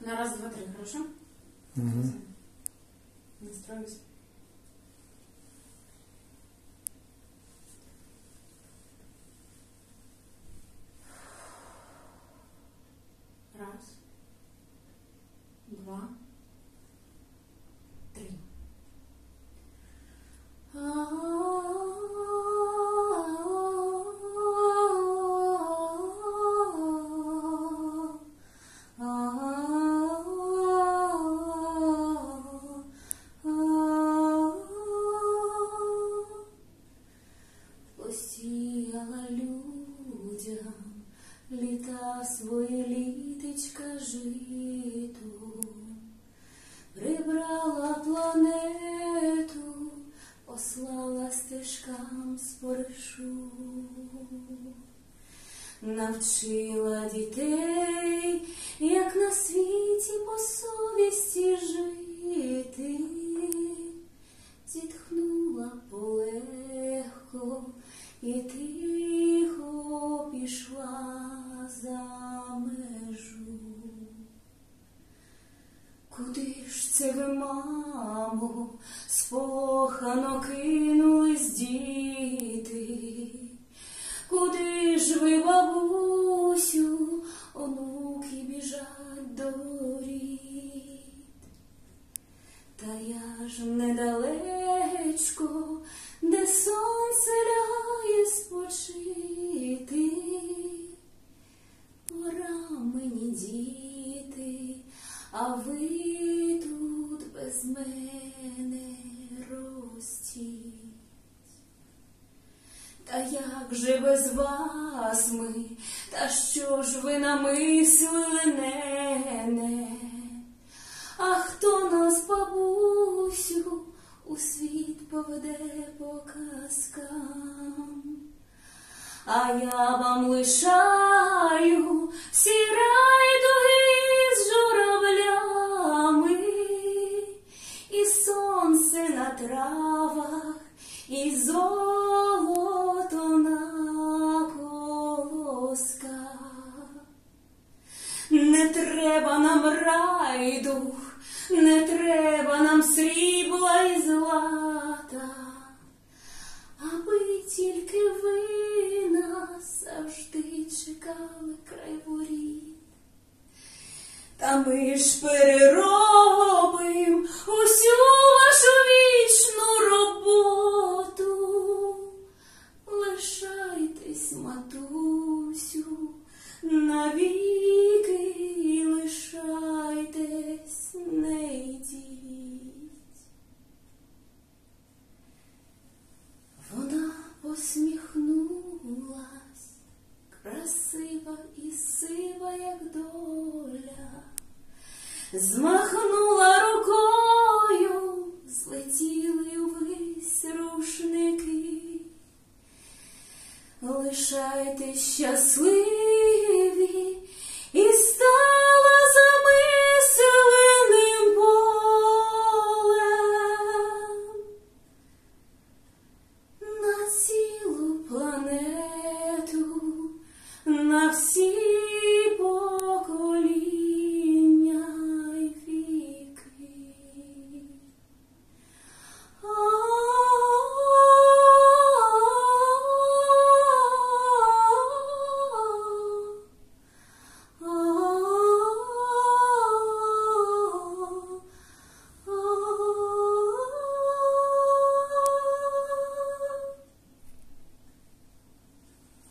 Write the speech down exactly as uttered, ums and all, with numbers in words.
На раз, два, три, хорошо? Угу. Настроюсь. Раз, два, три. Посіяла людям літа своє літечка житу, прибрала планету, послала стежкам споришу, навчила дітей, як на світі по совісті жити, зітхнула полегко і тихо пішла за межу. Куди ж це ви, мамо, сполохано кинулись діти? Куди ж ви, бабусю, онуки біжать до воріт? Та я ж недалечко, де сонце лягає спочити. Пора мені, діти, а ви тут без мене ростіть. Та як же без вас ми, та що ж ви намислили, нене? А хто нас, бабусю, у світ поведе по казкам? А я вам лишаю всі райдуги з журавлями, і сонце на травах, і золото на колосках. Не треба нам райдуг, не треба нам срібла і злата, аби тільки ви нас завжди чекали край воріт. Та ми ж переробим усю вашу вічну роботу. Лишайтесь, матусю, навіки лишайтесь, не йдіть. Вона посміхнулась, красива і сива, як доля, змахнула рукою, злетіли увесь рушники. Лишайтесь щасливі, і стала замисленим полем на цілу планету, на всі